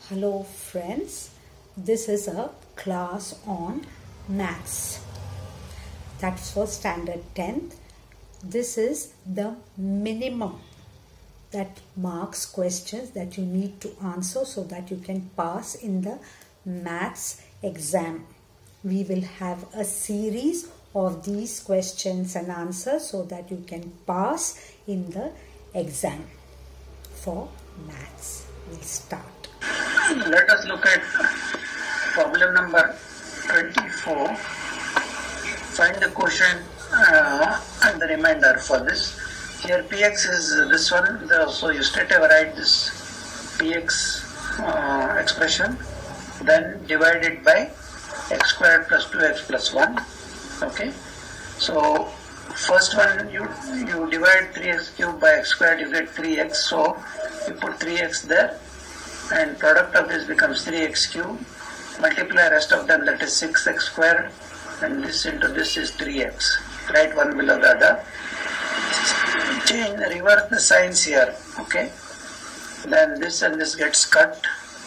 Hello friends, this is a class on maths. That's for standard 10th. This is the minimum that marks questions that you need to answer so that you can pass in the maths exam. We will have a series of these questions and answers so that you can pass in the exam for maths. We'll start. Let us look at problem number 24. Find the quotient and the remainder for this. Here px is this one, so you straight away write this px expression, then divide it by x squared plus 2x plus 1. Okay, so first one you divide 3x cubed by x squared, you get 3x, so you put 3x there and product of this becomes 3x cubed, multiply rest of them, that is 6x squared, and this into this is 3x, write one below the other. Change, reverse the signs here, okay, then this and this gets cut,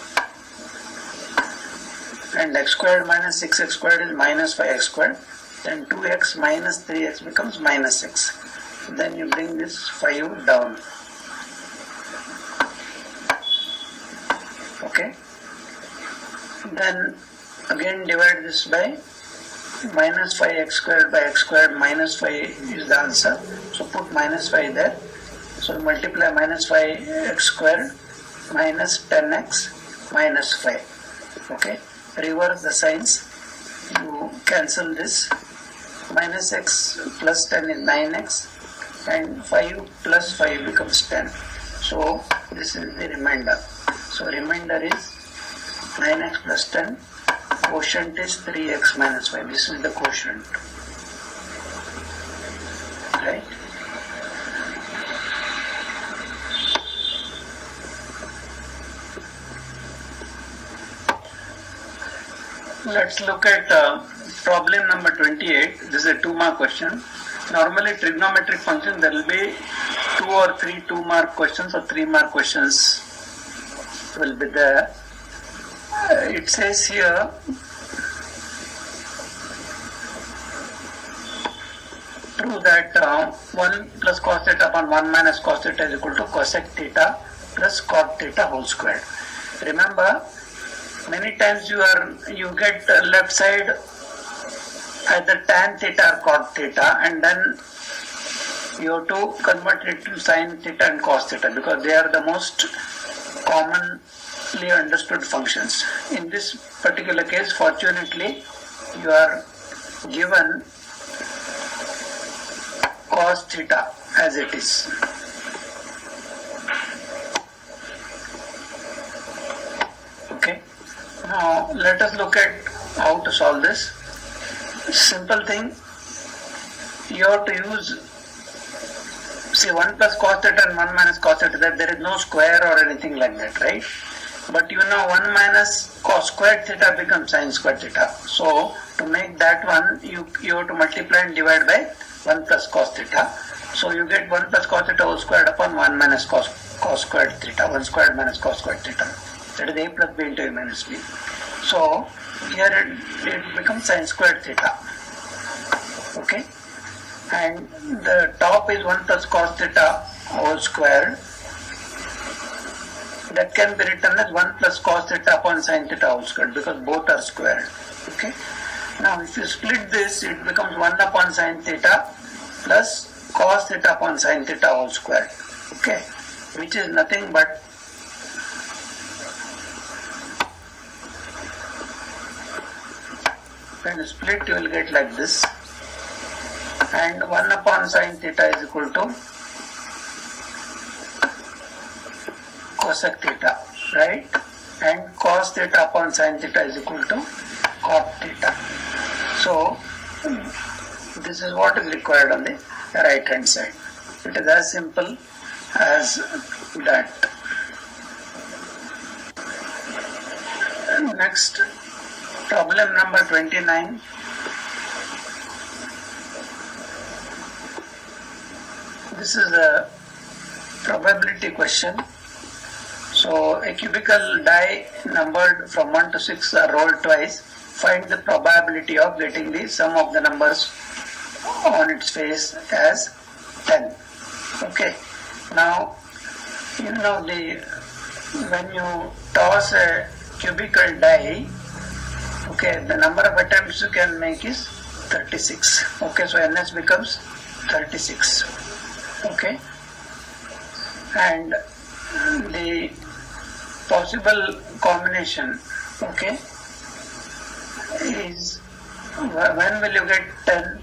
and x squared minus 6x squared is minus 5x squared, then 2x minus 3x becomes minus x, then you bring this 5 down. Okay, then again divide this by minus 5x squared by x squared, minus 5 is the answer, so put minus 5 there, so multiply minus 5x squared minus 10x minus 5. Okay, reverse the signs, you cancel this, minus x plus 10 is 9x and 5 plus 5 becomes 10, so this is the remainder. So remainder is 9x plus 10, quotient is 3x minus 5. This is the quotient, right? Let's look at problem number 28. This is a 2-mark question. Normally trigonometric function there will be 2 or 3 2-mark questions or 3-mark questions will be there. It says here prove that 1 plus cos theta upon 1 minus cos theta is equal to cosec theta plus cot theta whole squared. Remember, many times you get left side either tan theta or cot theta, and then you have to convert it to sin theta and cos theta because they are the most commonly understood functions. In this particular case, fortunately, you are given cos theta as it is. Okay, now let us look at how to solve this. Simple thing, you have to use, see, 1 plus cos theta and 1 minus cos theta, that there is no square or anything like that, right? But you know 1 minus cos squared theta becomes sin squared theta. So to make that one, you have to multiply and divide by 1 plus cos theta. So you get 1 plus cos theta whole squared upon 1 minus cos squared theta, 1 squared minus cos squared theta. That is a plus b into a minus b. So here it becomes sin squared theta. Okay, and the top is 1 plus cos theta whole square, that can be written as 1 plus cos theta upon sin theta whole square because both are squared. Okay, now if you split this, it becomes 1 upon sin theta plus cos theta upon sin theta whole square. Okay, which is nothing but when you split you will get like this, and 1 upon sin theta is equal to cosec theta, right? And cos theta upon sin theta is equal to cot theta. So this is what is required on the right hand side. It is as simple as that. And next, problem number 29. This is a probability question. So a cubical die numbered from 1 to 6 are rolled twice. Find the probability of getting the sum of the numbers on its face as 10. Okay. Now, you know when you toss a cubical die, okay, the number of attempts you can make is 36. Okay, so NS becomes 36. Okay, and the possible combination, okay, is when will you get 10?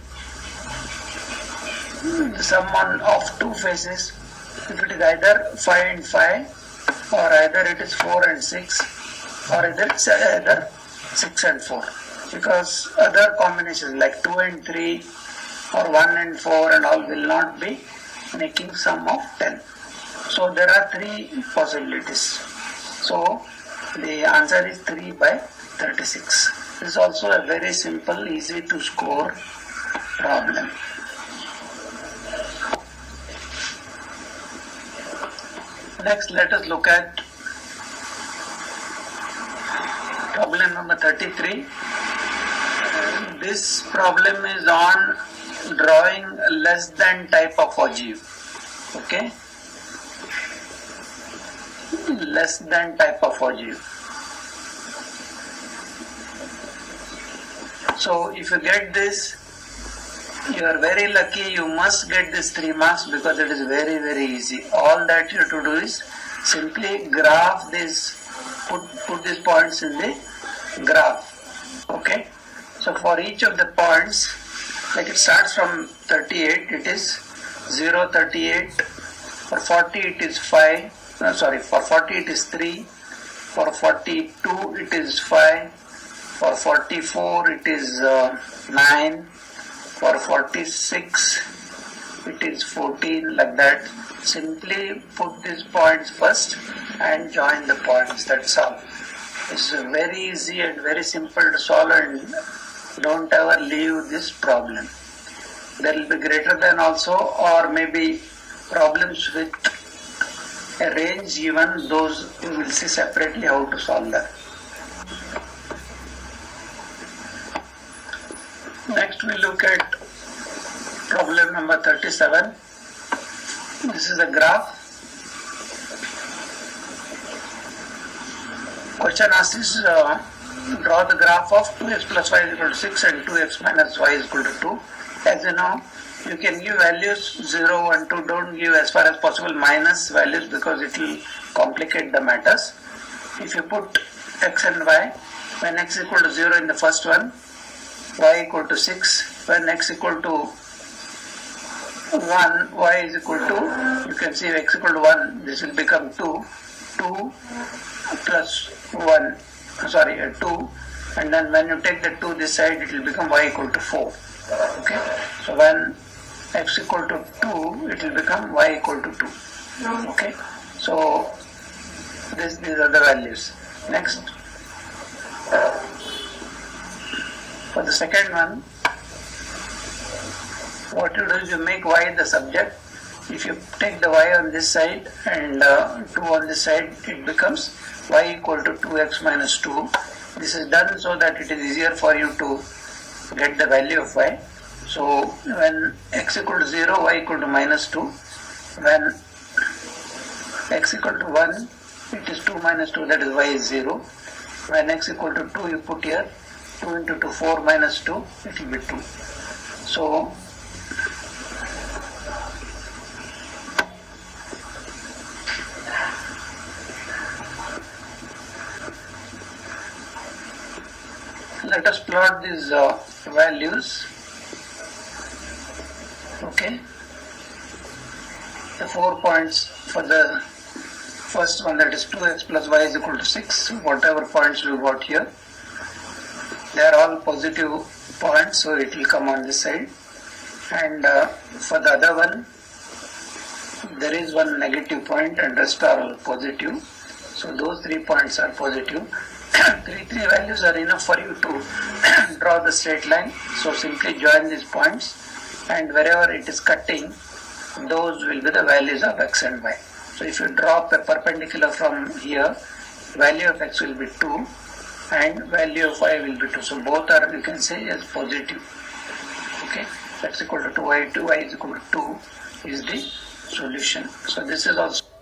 The sum of two faces, if it is either 5 and 5, or either it is 4 and 6, or either 6 and 4. Because other combinations like 2 and 3 or 1 and 4 and all will not be making sum of 10. So there are three possibilities. So the answer is 3 by 36. This is also a very simple, easy to score problem. Next, let us look at problem number 33. This problem is on drawing less than type of ogive. Okay, less than type of ogive. So if you get this, you are very lucky. You must get this 3 marks because it is very, very easy. All that you have to do is simply graph this, put these points in the graph. Okay, so for each of the points, like it starts from 38, it is 0, 38. For 40 it is 5. For 40 it is 3. For 42 it is 5. For 44 it is 9. For 46 it is 14, like that. Simply put these points first and join the points, that's all. It's very easy and very simple to solve, and don't ever leave this problem. There will be greater than also, or maybe problems with a range given, those you will see separately how to solve that. Next we look at problem number 37. This is a graph. Question asks is draw the graph of 2x plus y is equal to 6 and 2x minus y is equal to 2. As you know, you can give values 0, 1, 2. Don't give as far as possible minus values because it will complicate the matters. If you put x and y, when x equal to 0 in the first one, y equal to 6, when x equal to 1, y is equal to, you can see x equal to 1, this will become 2, 2 plus 1, 2, and then when you take the 2 this side, it will become y equal to 4. Okay, so when x equal to 2, it will become y equal to 2. Okay, so these are the values. Next, for the second one, what you do is you make y the subject. If you take the y on this side and 2 on this side, it becomes y equal to 2x minus 2. This is done so that it is easier for you to get the value of y. So when x equal to 0, y equal to minus 2. When x equal to 1, it is 2 minus 2, that is y is 0. When x equal to 2, you put here 2 into 2, 4 minus 2, it will be 2. So let us plot these values. Okay, the 4 points for the first one, that is 2x plus y is equal to 6. Whatever points we got here, they are all positive points, so it will come on this side. And for the other one, there is one negative point and rest are all positive. So those 3 points are positive. Three values are enough for you to draw the straight line. So simply join these points, and wherever it is cutting, those will be the values of x and y. So if you drop a perpendicular from here, value of x will be 2 and value of y will be 2. So both are, you can say, as positive. Okay, x equal to 2y, 2y is equal to 2 is the solution. So this is also